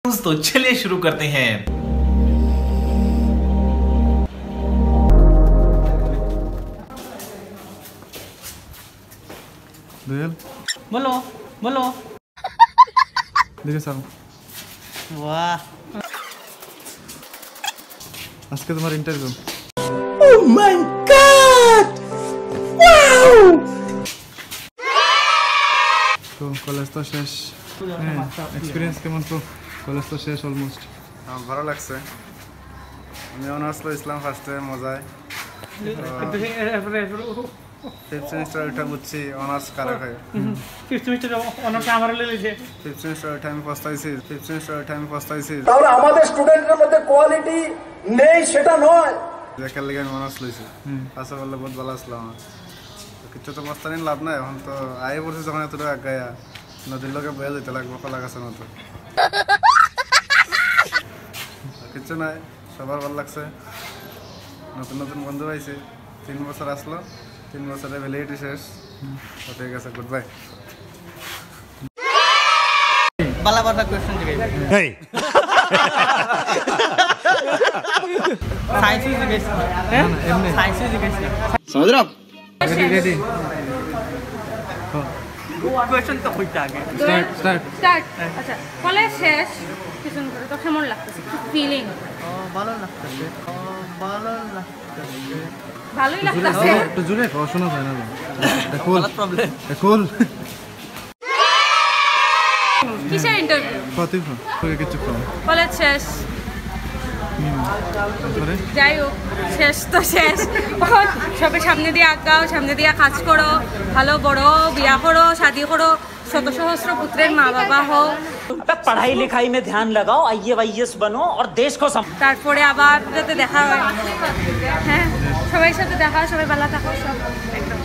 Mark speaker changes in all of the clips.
Speaker 1: तो चलिए शुरू करते हैं।
Speaker 2: बोलो बोलो।
Speaker 3: देखो सर,
Speaker 2: वाह,
Speaker 3: आज के तुम्हारा interview.
Speaker 2: Oh my god, wow.
Speaker 3: তো কলেজ তো শেষ, এক্সপিরিয়েন্স কেমন? তো কলেজ তো শেষ অলমোস্ট।
Speaker 4: ভালো লাগছে। আমি অনার্স ইসলাম ফার্স্টে মজায় ফিফথ সেমিস্টার ওইটা বুঝছি অনার্স কারা খায়।
Speaker 2: ফিফথ সেমিস্টার অনার্স আমার লিখেছে।
Speaker 4: ফিফথ সেমিস্টার ওইটা আমি পস্তাইছি।
Speaker 5: তাহলে আমাদের স্টুডেন্টের মধ্যে কোয়ালিটি নেই সেটা নয়।
Speaker 4: দেখার লেগে আমি অনার্স লইছি। পাশে বললে বহুত ভালো আসলাম আমার। কিছু তো পস্তা নিন লাভ নাই। এখন তো আয়ে পড়ছে যখন এতটা আগায়া নদীর লোকে বয়ে যেতে লাগবো কলা গাছের মতো। কিছু নাই, সবার ভালো লাগছে। নতুন নতুন বন্ধু পাইছি। 3 বছর আসলো, 3 বছরের ভ্যালিডিটি শেষ। ঠিক আছে, গুড বাই।
Speaker 2: বালা বালা কোশ্চেন জিগাইবে। হেই সায়েন্স জিগাইছে। হ্যাঁ সায়েন্স জিগাইছে।
Speaker 4: समझ रहे हो आप?
Speaker 3: রেডি
Speaker 2: কোশ্চেন তো কইতে আগে।
Speaker 3: স্টার্ট।
Speaker 6: আচ্ছা, কলেজ শেষ কিছু করে তো কেমন লাগতেছে? ফিলিং
Speaker 2: ভালো লাগতেছে।
Speaker 6: ভালোই লাগতেছে।
Speaker 3: একটু জোরে কও, শোনা যায় না। কুল
Speaker 2: প্রবলেম।
Speaker 3: কুল
Speaker 6: কিসের ইন্টারভিউ?
Speaker 3: ফাতিমা তোকে কিছু কও।
Speaker 6: কলেজ শেষ,
Speaker 3: তারপরে
Speaker 6: যাই হোক শেষ তো শেষ। সবের সামনে দিয়ে আগাও, সামনে দিয়ে কাজ করো, ভালো বড় বিয়া করো, শাদি করো, শত সহস্র পুত্রের মা বাবা হও।
Speaker 7: पढ़ाई लिखाई में ध्यान लगाओ, IAS बनो और देश को
Speaker 6: তারপরে আবার যাতে দেখা হয়। হ্যাঁ, সবাই সাথে দেখা, সবাই ভালো থাকো, সব একদম।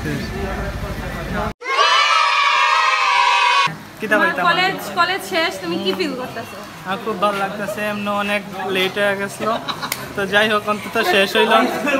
Speaker 6: কলেজ শেষ, তুমি কি ফিল করতেছো?
Speaker 2: আমার খুব ভালো লাগতেছে। এমনি অনেক লেট হয়ে গেছিল, তো যাই হোক অন্তত শেষ হইল।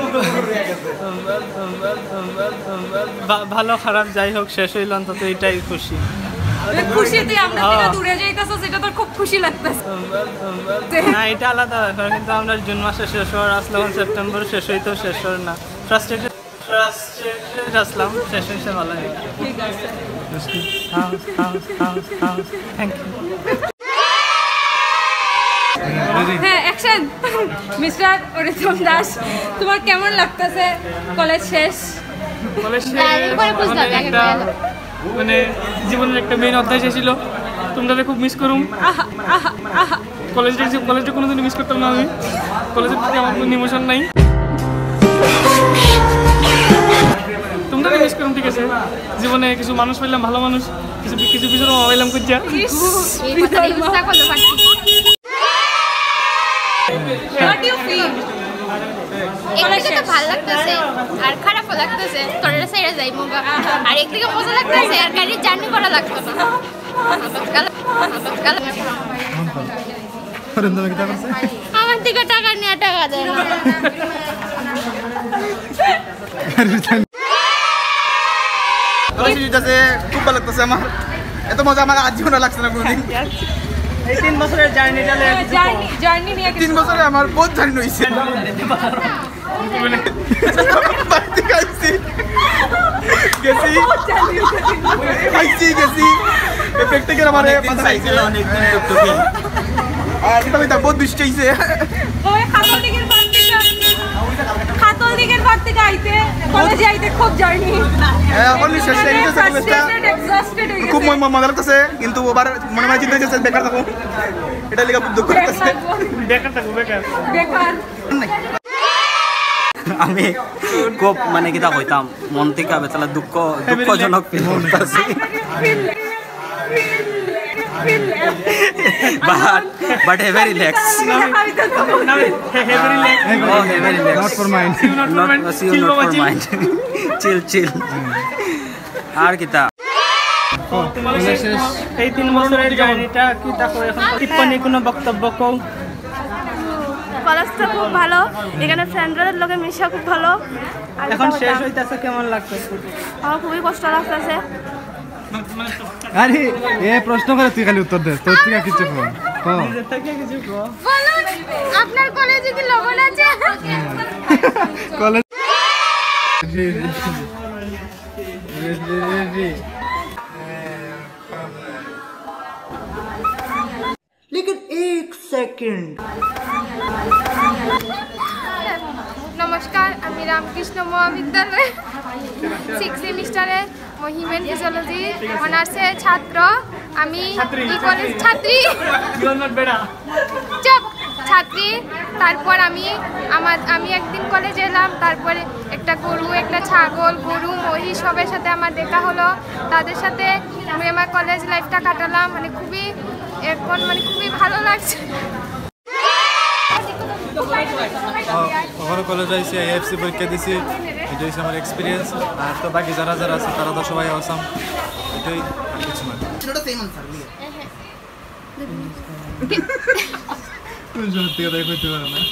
Speaker 2: ভালো খারাপ যাই হোক শেষ হইল, অন্তত এটাই খুশি।
Speaker 6: খুশি তুই আমরা থেকে দূরে যাইতেছস, এটা তোর খুব খুশি লাগতেছে।
Speaker 2: না, এটা আলাদা ব্যাপার, কিন্তু আমরা জুন মাসে শেষ হওয়ার আসলাম, সেপ্টেম্বর শেষ হইতেও শেষ হওয়ার না। ফ্রাস্ট্রেটেড আসলাম, শেষ হয়েছে ভালো হয়ে গেছে।
Speaker 6: ঠিক আছে,
Speaker 2: থ্যাংক ইউ।
Speaker 6: হ্যাঁ অ্যাকশন। মিস্টার অরিন্দম দাস, তোমার কেমন লাগতেছে কলেজ শেষ?
Speaker 2: কলেজ মানে জীবনের একটা মেইন অধ্যায় ছিল। তোমরা খুব মিস করুম। কলেজটা কোনোদিন মিস করতাম না আমি। কলেজের প্রতি আমার কোনো ইমোশন নাই। তোমরা মিস করুম, ঠিক আছে। জীবনে কিছু মানুষ পাইলাম, ভালো মানুষ, কিছু পিছনে পাইলাম কুজ্জা।
Speaker 6: What do you feel?
Speaker 8: একদিকে তো ভালো লাগতেছে আর খারাপও লাগতেছে, তোরা সাইডে যাই মোগা। আর একদিকে মজা লাগতেছে আর গাড়ি জার্নি করা লাগতো না। আমার থেকে টাকা নিয়ে টাকা দেয় না।
Speaker 4: খুব ভালো লাগতেছে আমার। এত মজা আমার আজীবন লাগছে না কোনোদিন।
Speaker 2: এই 3 বছরের জার্নিটা
Speaker 6: জার্নি নিয়ে
Speaker 4: 3 বছরে আমার বহুত জার্নি হয়েছে। প্র্যাকটিক্যাল আমার বহুত বৃষ্টি হয়েছে।
Speaker 6: খাতল দিকের পর থেকে আইতে কলেজে আইতে খুব জার্নি।
Speaker 4: খুব মজা লাগতেছে, কিন্তু ওবার মনে মনে চিন্তা হচ্ছে বেকার থাকবো। এটা লেগে খুব দুঃখ লাগতেছে।
Speaker 6: বেকার
Speaker 7: আমি খুব মানে কিতা হইতাম মন থেকে বেতলা দুঃখজনক ফিল করতেছি। but heavy relax.
Speaker 3: not for mind.
Speaker 7: not for mind. chill. আর কিতা
Speaker 2: এই 3 বছরের জার্নিটা কি তাকো এখন টিপ্পনি কোনো বক্তব্য কও?
Speaker 8: কলেজটা খুব ভালো, এখানে ফ্রেন্ডদের লগে মিশা খুব ভালো।
Speaker 2: এখন শেষ হইতাছে, কেমন লাগতেছে?
Speaker 8: আমার খুবই কষ্ট লাগতেছে।
Speaker 3: আরে এ প্রশ্ন করে তুই খালি উত্তর দে, তোর থেকে কিছু
Speaker 2: নিজের থেকে কিছু কো।
Speaker 8: বলুন আপনার কলেজে কি লবণ আছে?
Speaker 3: কলেজ
Speaker 9: लेकिन एक सेकंड।
Speaker 8: নমস্কার, আমি রামকৃষ্ণ মহাবিদ্যালয় 6 সেমিস্টারের হিউম্যান ফিজিওলজি অনার্সের ছাত্র। আমি এই কলেজ ছাত্রী ছাত্রী। তারপর আমি একদিন কলেজে এলাম, তারপরে একটা গরু, একটা ছাগল, গরু, মহিষ সবের সাথে আমার দেখা হলো। তাদের সাথে আমি আমার কলেজ লাইফটা কাটালাম, মানে খুবই ভালো লাগছে।
Speaker 3: ওখানে কলেজ আইসি, আইএফসি পরীক্ষা দিছি, এটা হচ্ছে আমার এক্সপিরিয়েন্স। আর তো বাকি যারা যারা আছে তারা তো সবাই আসাম, এটাই আর কিছু না। সত্যি কথা কইতে পারো না।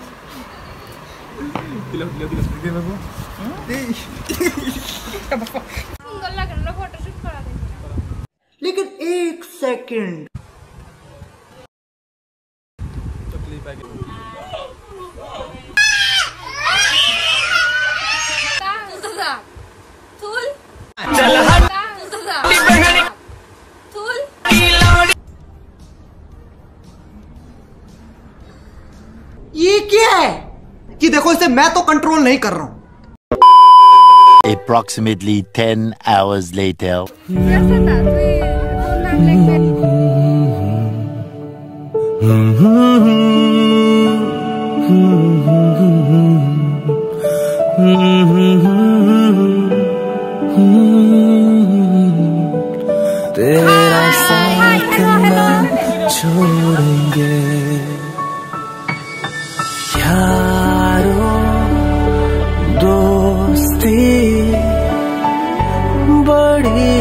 Speaker 8: সুন্দর লাগে না ফটোশুট করা যায়।
Speaker 9: लेकिन एक सेकंड। ये क्या है कि देखो इसे मैं तो कंट्रोल नहीं कर रहा हूं।
Speaker 10: Approximately 10 hours later.
Speaker 11: तेरा साथ ना छोड़ेंगे यारो, दोस्ती बड़ी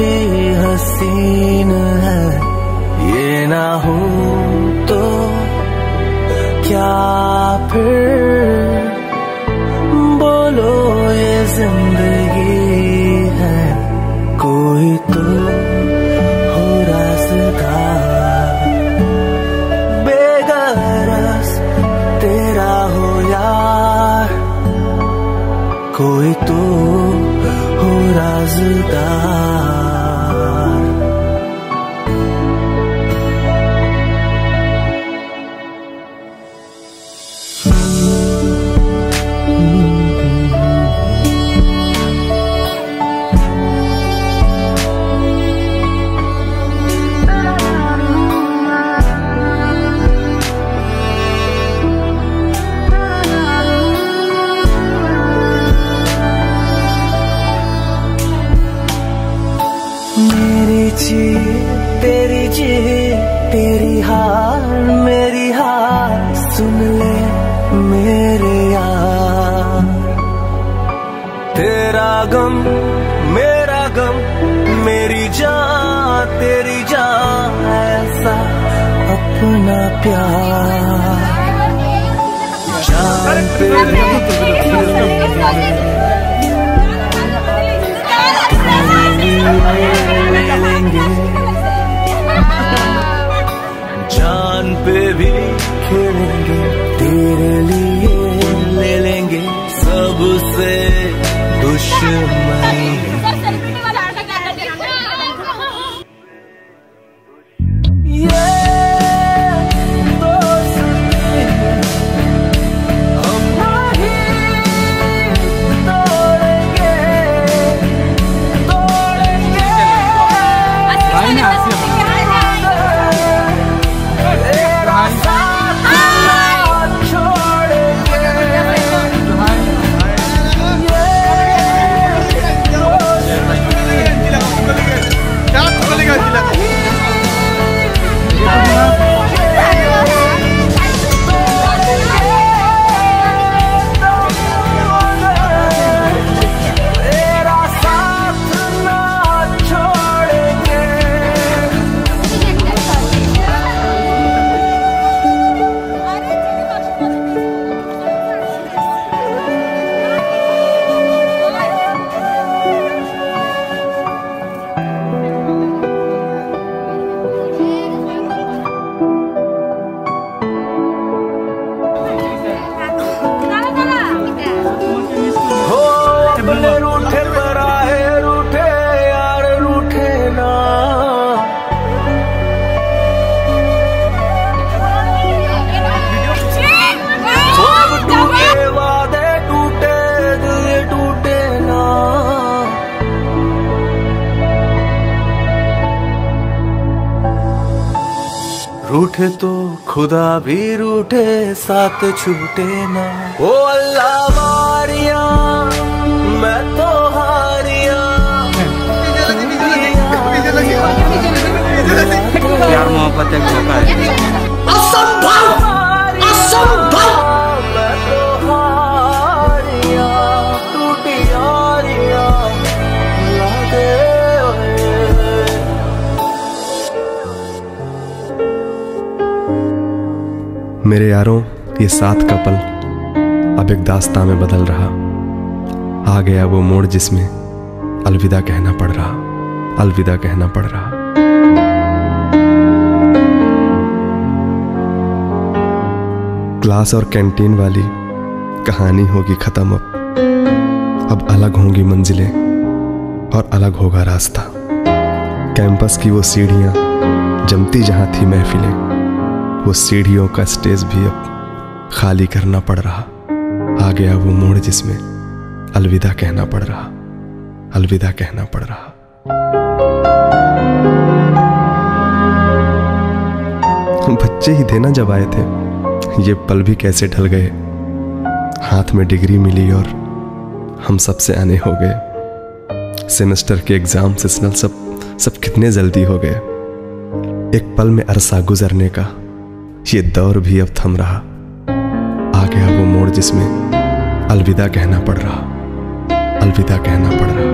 Speaker 11: हसीन है, ये ना हो तो क्या फिर बोलो ये जिंदगी है, कोई तो हो राज़दार, बेगरज तेरा हो यार, कोई तो हो राज़दार। मेरी जी तेरी जी तेरी हार मेरी हार, सुन ले मेरे यार, तेरा गम मेरा गम, मेरी जान तेरी जान, ऐसा अपना प्यार जान पे लेंगे, जान पे भी खेलेंगे, तेरे लिए ले लेंगे सबसे दुश्मनी। ये रूठे तो खुदा भी रूठे साथ छूटे ना। ओ अल्लाह मारिया मैं तो हारिया।
Speaker 7: प्यार मोहब्बत एक धोखा है।
Speaker 9: असंभव, असंभव।
Speaker 11: मैं तो हारिया टूटी यारिया लागे
Speaker 12: मेरे यारों, ये साथ का पल अब एक दास्तां में बदल रहा। आ गया वो मोड़ जिसमें अलविदा कहना पड़ रहा, अलविदा कहना पड़ रहा। क्लास और कैंटीन वाली कहानी होगी खत्म अब अलग होंगी मंजिलें और अलग होगा रास्ता। कैंपस की वो सीढ़ियां जमती जहां थी महफिलें, वो सीढ़ियों का स्टेज भी अब खाली करना पड़ रहा। आ गया वो मोड़ जिसमें अलविदा कहना पड़ रहा, अलविदा कहना पड़ रहा। बच्चे ही थे ना जब आए थे, ये पल भी कैसे ढल गए। हाथ में डिग्री मिली और हम सबसे आने हो गए। सेमेस्टर के एग्जाम सेशनल सब कितने जल्दी हो गए। एक पल में अरसा गुजरने का ये दौर भी अब थम रहा। आ गया वो मोड़ जिसमें अलविदा कहना पड़ रहा, अलविदा कहना पड़ रहा।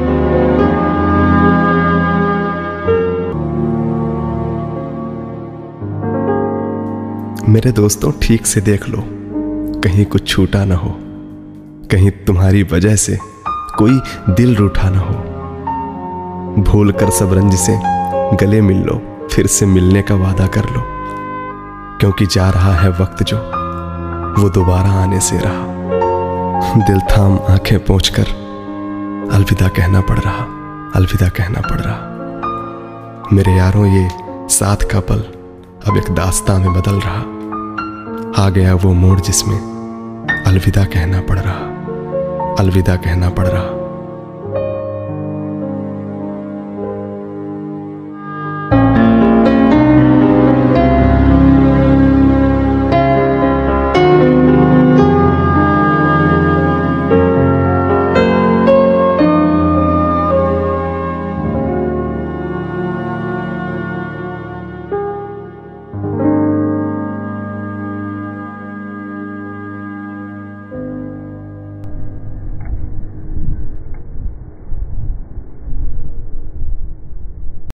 Speaker 12: मेरे दोस्तों, ठीक से देख लो कहीं कुछ छूटा ना हो, कहीं तुम्हारी वजह से कोई दिल रूठा ना हो। भूल कर सब रंज से गले मिल लो, फिर से मिलने का वादा कर लो, क्योंकि जा रहा है वक्त जो वो दोबारा आने से रहा। दिल थाम आंखें पोंछकर अलविदा कहना पड़ रहा, अलविदा कहना पड़ रहा। मेरे यारों, ये साथ का पल अब एक दास्तां में बदल रहा। आ गया वो मोड़ जिसमें अलविदा कहना पड़ रहा, अलविदा कहना पड़ रहा।